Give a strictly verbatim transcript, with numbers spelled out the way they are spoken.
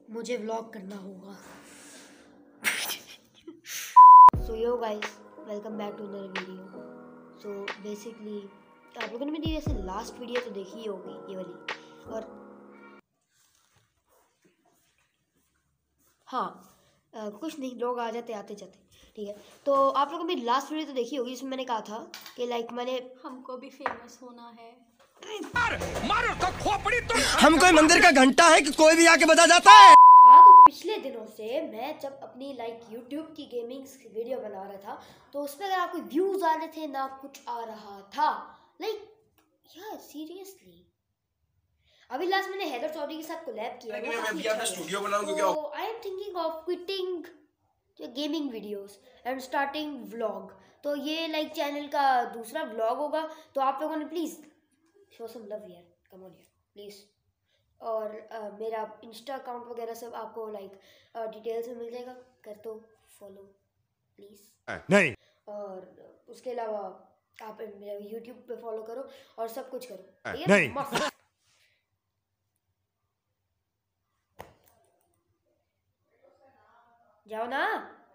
मुझे व्लॉग करना होगा। So yo guys, welcome back to another video. So basically आप लोगों ने मेरी ऐसे लास्ट वीडियो तो देखी ही होगी, ये वाली। और हाँ, आ, कुछ नहीं, लोग आ जाते आते जाते, ठीक है। तो आप लोगों ने मेरी लास्ट वीडियो तो देखी होगी, जिसमें मैंने कहा था कि लाइक मैंने हमको भी फेमस होना है। मारो तो खोपड़ी तो हम कोई मंदिर का घंटा है कि कोई भी आके बजा जाता है। हाँ, तो पिछले दिनों से मैं जब अपनी लाइक यूट्यूब की गेमिंग वीडियो बना रहा था, तो उसमें अगर आपको व्यूज आ रहे थे ना कुछ आ रहा था, लाइक यार सीरियसली। अभी लास्ट मैंने हैदर चौधरी के साथ कोलैब किया, लेकिन मैं भी अपना स्टूडियो बनाऊं क्योंकि I am thinking of quitting gaming videos and starting vlog. तो ये लाइक चैनल का दूसरा व्लॉग होगा, तो आप लोगों ने प्लीज शो सम लव यार, कम ऑन यार प्लीज। और uh, मेरा इंस्टा अकाउंट वगैरह सब आपको लाइक डिटेल्स में मिल जाएगा, कर दो फॉलो प्लीज। नहीं, और उसके अलावा आप मेरा यूट्यूब पे फॉलो करो और सब कुछ करो, ठीक है? नहीं। मस्त। जाओ ना।